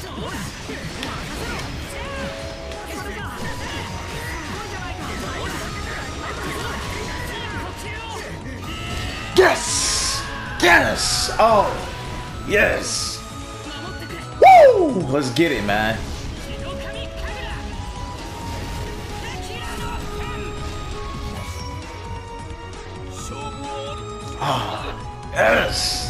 Yes! Yes! Oh! Yes! Woo! Let's get it, man. Ah, yes!